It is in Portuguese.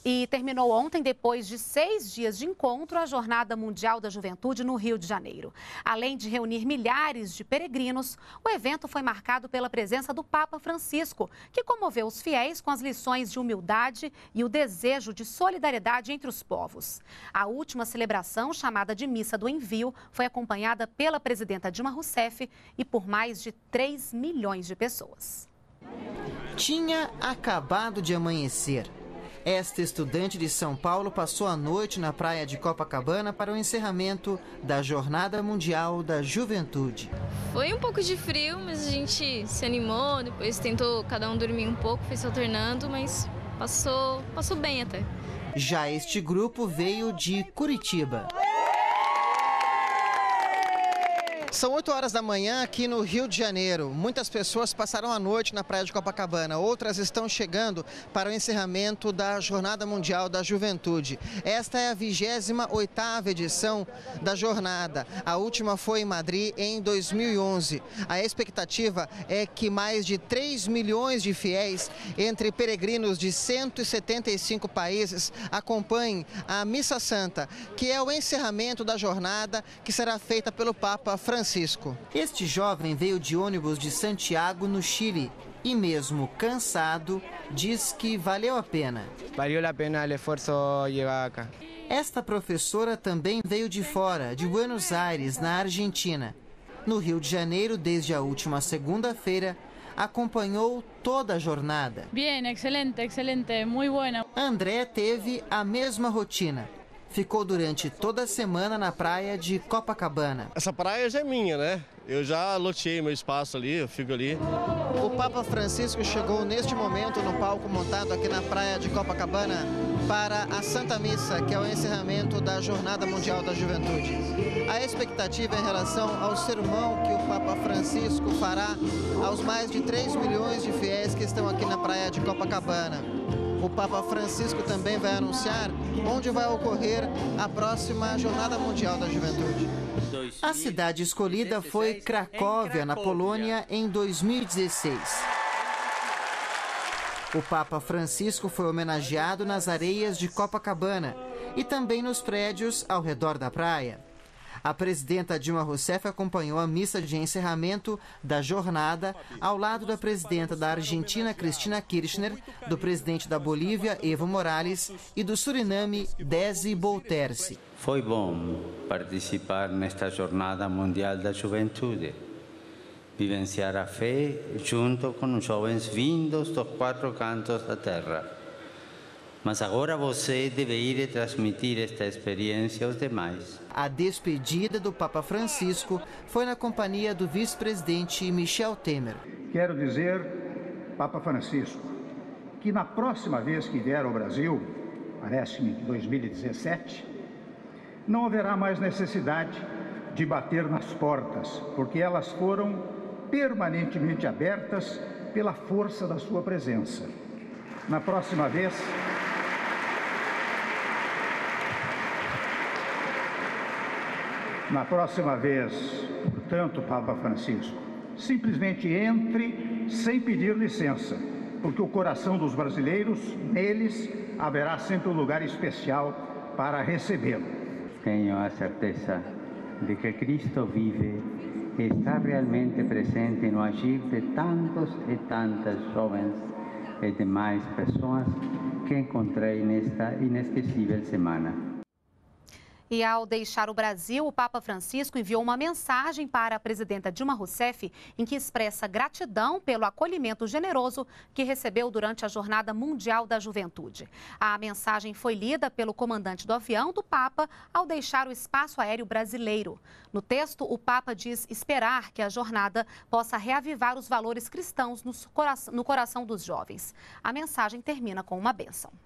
E terminou ontem, depois de 6 dias de encontro, a Jornada Mundial da Juventude no Rio de Janeiro. Além de reunir milhares de peregrinos, o evento foi marcado pela presença do Papa Francisco, que comoveu os fiéis com as lições de humildade e o desejo de solidariedade entre os povos. A última celebração, chamada de Missa do Envio, foi acompanhada pela presidenta Dilma Rousseff e por mais de 3 milhões de pessoas. Tinha acabado de amanhecer. Esta estudante de São Paulo passou a noite na praia de Copacabana para o encerramento da Jornada Mundial da Juventude. Foi um pouco de frio, mas a gente se animou, depois tentou cada um dormir um pouco, foi se alternando, mas passou bem até. Já este grupo veio de Curitiba. São 8 horas da manhã aqui no Rio de Janeiro. Muitas pessoas passaram a noite na praia de Copacabana. Outras estão chegando para o encerramento da Jornada Mundial da Juventude. Esta é a 28ª edição da jornada. A última foi em Madrid em 2011. A expectativa é que mais de 3 milhões de fiéis, entre peregrinos de 175 países, acompanhem a Missa Santa, que é o encerramento da jornada que será feita pelo Papa Francisco. Este jovem veio de ônibus de Santiago, no Chile, e mesmo cansado, diz que valeu a pena. Valeu a pena o esforço chegar acá. Esta professora também veio de fora, de Buenos Aires, na Argentina. No Rio de Janeiro, desde a última segunda-feira, acompanhou toda a jornada. Bem, excelente, muito boa. André teve a mesma rotina. Ficou durante toda a semana na praia de Copacabana. Essa praia já é minha, né? Eu já loteei meu espaço ali, eu fico ali. O Papa Francisco chegou neste momento no palco montado aqui na praia de Copacabana para a Santa Missa, que é o encerramento da Jornada Mundial da Juventude. A expectativa em relação ao sermão que o Papa Francisco fará aos mais de 3 milhões de fiéis que estão aqui na praia de Copacabana. O Papa Francisco também vai anunciar onde vai ocorrer a próxima Jornada Mundial da Juventude. A cidade escolhida foi Cracóvia, na Polônia, em 2016. O Papa Francisco foi homenageado nas areias de Copacabana e também nos prédios ao redor da praia. A presidenta Dilma Rousseff acompanhou a missa de encerramento da jornada ao lado da presidenta da Argentina, Cristina Kirchner, do presidente da Bolívia, Evo Morales, e do Suriname, Desi Bouterse. Foi bom participar nesta Jornada Mundial da Juventude, vivenciar a fé junto com os jovens vindos dos 4 cantos da terra. Mas agora você deve ir e transmitir esta experiência aos demais. A despedida do Papa Francisco foi na companhia do vice-presidente Michel Temer. Quero dizer, Papa Francisco, que na próxima vez que vier ao Brasil, parece-me em 2017, não haverá mais necessidade de bater nas portas, porque elas foram permanentemente abertas pela força da sua presença. Na próxima vez, portanto, Papa Francisco, simplesmente entre sem pedir licença, porque o coração dos brasileiros, neles, haverá sempre um lugar especial para recebê-lo. Tenho a certeza de que Cristo vive e está realmente presente no agir de tantos e tantas jovens e demais pessoas que encontrei nesta inesquecível semana. E ao deixar o Brasil, o Papa Francisco enviou uma mensagem para a presidenta Dilma Rousseff em que expressa gratidão pelo acolhimento generoso que recebeu durante a Jornada Mundial da Juventude. A mensagem foi lida pelo comandante do avião do Papa ao deixar o espaço aéreo brasileiro. No texto, o Papa diz esperar que a jornada possa reavivar os valores cristãos no coração dos jovens. A mensagem termina com uma bênção.